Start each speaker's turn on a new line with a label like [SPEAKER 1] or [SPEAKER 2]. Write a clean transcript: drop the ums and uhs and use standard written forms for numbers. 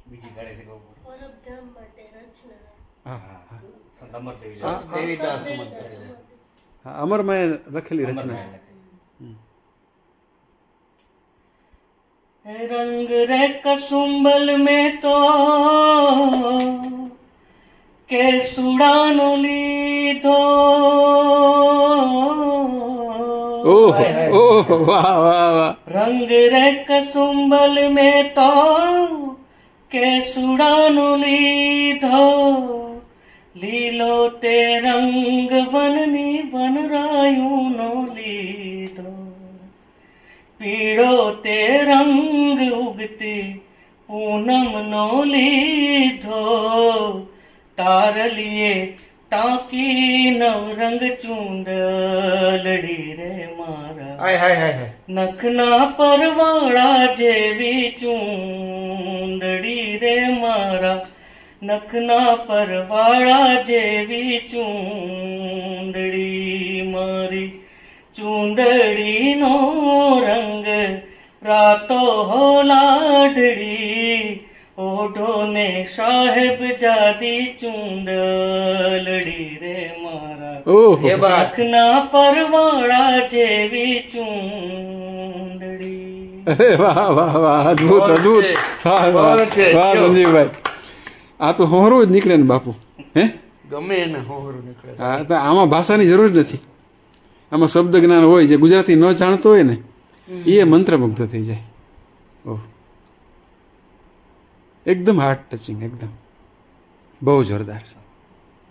[SPEAKER 1] બીજી ગાડી થી
[SPEAKER 2] પરબધામ માટે રચના.
[SPEAKER 3] હા હા
[SPEAKER 1] સંત અમરદેવી
[SPEAKER 4] સેવિદાસ
[SPEAKER 3] હા, અમરમાએ લખેલી રચના છે.
[SPEAKER 1] रंग रे कसुंबल में तो के सुड़ानो लीधो
[SPEAKER 3] ઓહ ઓહ વાહ વાહ વાહ.
[SPEAKER 1] रंग रे कसुंबल में तो के सुड़ानो लीधो लीलो ते रंग वननी वनरायु नो लीधो पीड़ो ते रंग उगती पूनम नो लीधो तार लिए टाकी नवरंग चूंदलड़ी रे मारा
[SPEAKER 4] હાય હાય હાય હાય.
[SPEAKER 1] નખના પરવાળા જેવી ચૂંદડી રે મારા નખના પરવાળા જેવી ચૂંદડી મારી ચૂંદડીનો રંગ રાતો હો લાડડી ઓઢો ને સાહેબ જાદી ચૂંદલડી રે મારા
[SPEAKER 3] ઓહ
[SPEAKER 4] એ બા
[SPEAKER 1] નખના પરવાળા જેવી ચૂંદડી.
[SPEAKER 3] અરે વાહ વાહ વાહ, અદભુત અદભુત. વાહ વાહ વાહ સંજીવભાઈ, આ તો હોરું જ નીકળે ને બાપુ. હે
[SPEAKER 4] ગમે એને હોરું નીકળે.
[SPEAKER 3] હા, તો આમાં ભાષાની જરૂર જ નથી. આમાં શબ્દ જ્ઞાન હોય, જે ગુજરાતી ન જાણતો હોય ને એ મંત્રમુગ્ધ થઈ જાય. ઓહ, એકદમ હાર્ટ ટચિંગ, એકદમ બહુ જોરદાર.